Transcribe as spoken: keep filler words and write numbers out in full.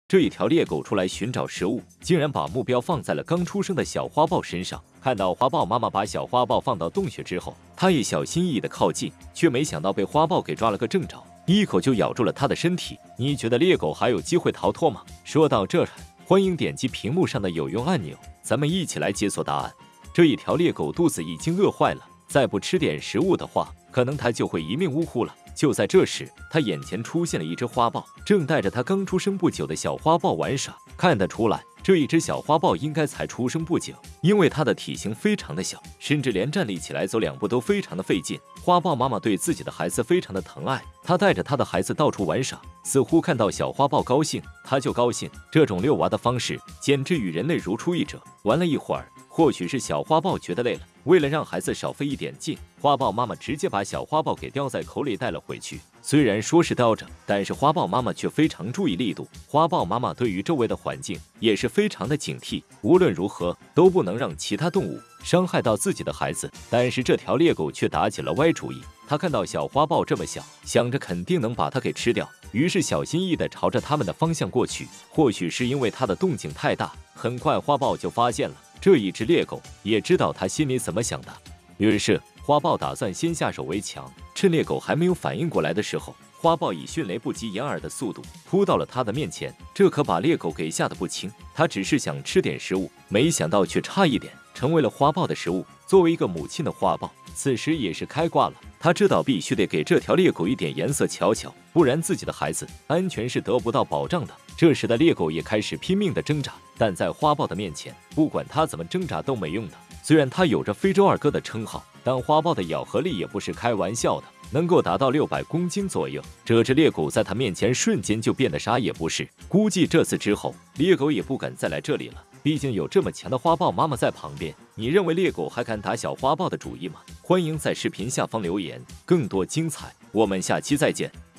这一条猎狗出来寻找食物，竟然把目标放在了刚出生的小花豹身上。看到花豹妈妈把小花豹放到洞穴之后，它也小心翼翼地靠近，却没想到被花豹给抓了个正着，一口就咬住了它的身体。你觉得猎狗还有机会逃脱吗？说到这儿，欢迎点击屏幕上的有用按钮，咱们一起来解锁答案。这一条猎狗肚子已经饿坏了，再不吃点食物的话，可能它就会一命呜呼了。就在这时，它眼前出现了一只花豹，正带着它刚出生不久的小花豹玩耍。看得出来，这一只小花豹应该才出生不久，因为它的体型非常的小，甚至连站立起来走两步都非常的费劲。花豹妈妈对自己的孩子非常的疼爱，她带着她的孩子到处玩耍，似乎看到小花豹高兴，她就高兴。这种遛娃的方式简直与人类如出一辙。玩了一会儿，或许是小花豹觉得累了，为了让孩子少费一点劲，花豹妈妈直接把小花豹给叼在口里带了回去。虽然说是叼着，但是花豹妈妈却非常注意力度。花豹妈妈对于周围的环境也是非常的警惕，无论如何都不能让其他动物伤害到自己的孩子。但是这条猎狗却打起了歪主意，它看到小花豹这么小，想着肯定能把它给吃掉，于是小心翼翼地朝着它们的方向过去。或许是因为它的动静太大，很快花豹就发现了这一只猎狗，也知道它心里怎么想的。于是花豹打算先下手为强，趁猎狗还没有反应过来的时候，花豹以迅雷不及掩耳的速度扑到了它的面前。这可把猎狗给吓得不轻，它只是想吃点食物，没想到却差一点成为了花豹的食物。作为一个母亲的花豹，此时也是开挂了，他知道必须得给这条猎狗一点颜色瞧瞧，不然自己的孩子安全是得不到保障的。这时的猎狗也开始拼命的挣扎，但在花豹的面前，不管它怎么挣扎都没用的。虽然它有着非洲二哥的称号，但花豹的咬合力也不是开玩笑的，能够达到六百公斤左右。这只猎狗在它面前瞬间就变得啥也不是。估计这次之后，猎狗也不敢再来这里了，毕竟有这么强的花豹妈妈在旁边。你认为猎狗还敢打小花豹的主意吗？欢迎在视频下方留言，更多精彩，我们下期再见。